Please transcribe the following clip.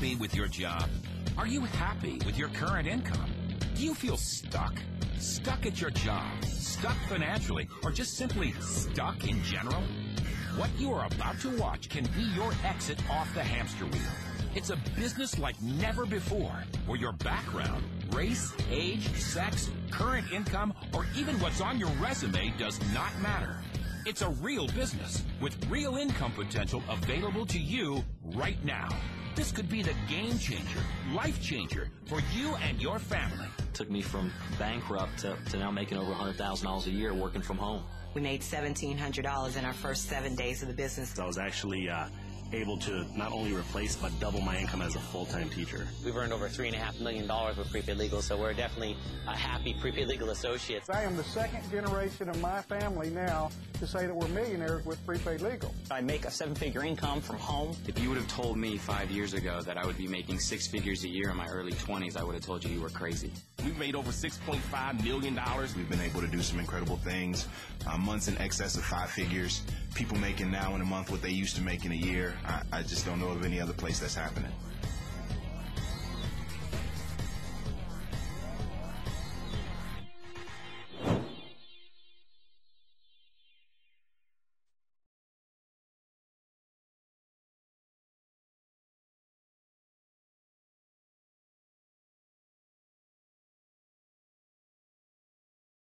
happy with your job? Are you happy with your current income? Do you feel stuck? Stuck at your job? Stuck financially? Or just simply stuck in general? What you are about to watch can be your exit off the hamster wheel. It's a business like never before, where your background, race, age, sex, current income, or even what's on your resume does not matter. It's a real business with real income potential available to you right now. This could be the game changer, life changer for you and your family. It took me from bankrupt to now making over $100,000 a year working from home. We made $1,700 in our first 7 days of the business. I was actually able to not only replace but double my income as a full-time teacher. We've earned over $3.5 million with Prepaid Legal, so we're definitely happy Prepaid Legal associates. I am the second generation of my family now to say that we're millionaires with Prepaid Legal. I make a 7-figure income from home. If you would have told me 5 years ago that I would be making 6 figures a year in my early 20s, I would have told you were crazy. We've made over $6.5 million. We've been able to do some incredible things. Months in excess of 5 figures. People making now in a month what they used to make in a year. I just don't know of any other place that's happening.